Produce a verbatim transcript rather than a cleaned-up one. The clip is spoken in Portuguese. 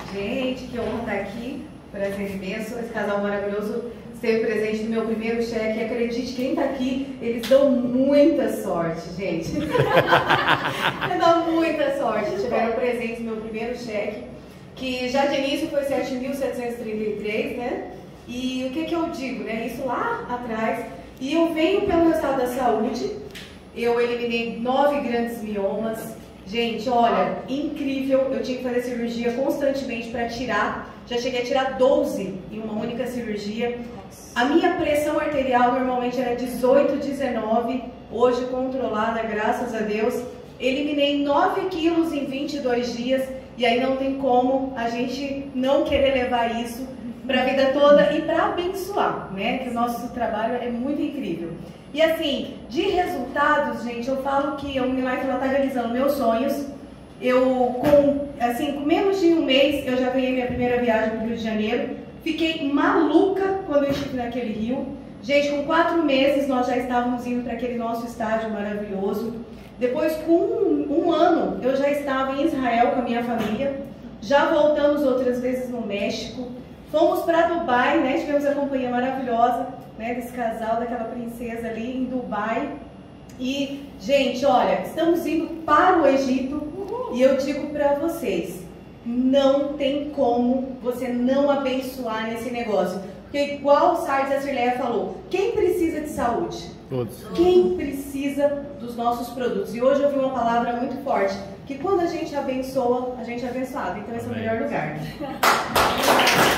Gente, que honra estar aqui. Prazer imenso. Esse casal maravilhoso esteve presente no meu primeiro cheque. Acredite, quem está aqui, eles dão muita sorte, gente. Eles dão muita sorte. Tiveram presente no meu primeiro cheque, que já de início foi sete mil setecentos e trinta e três, né? E o que que eu digo, né? Isso lá atrás. E eu venho pelo resultado da saúde. Eu eliminei nove grandes miomas. Gente, olha, incrível. Eu tinha que fazer cirurgia constantemente para tirar. Já cheguei a tirar doze em uma única cirurgia. A minha pressão arterial normalmente era dezoito, dezenove. Hoje controlada, graças a Deus. Eliminei nove quilos em vinte e dois dias. E aí não tem como a gente não querer levar isso para a vida toda e para abençoar, né? Que o nosso trabalho é muito incrível. E assim, de resultados, gente, eu falo que a Unilife está realizando meus sonhos. Eu, com, assim, com menos de um mês, eu já ganhei minha primeira viagem para o Rio de Janeiro. Fiquei maluca quando eu estive naquele rio. Gente, com quatro meses nós já estávamos indo para aquele nosso estádio maravilhoso. Depois, com um, um ano, eu já estava em Israel com a minha família. Já voltamos outras vezes no México. Fomos para Dubai, né? Tivemos a companhia maravilhosa, né, desse casal, daquela princesa ali em Dubai. E, gente, olha, estamos indo para o Egito. Uhum. E eu digo para vocês, não tem como você não abençoar nesse negócio. Porque igual o Sardes a Cirleia falou, quem precisa de saúde? Todos. Quem precisa dos nossos produtos? E hoje eu ouvi uma palavra muito forte, que quando a gente abençoa, a gente é abençoado. Então esse é o melhor lugar.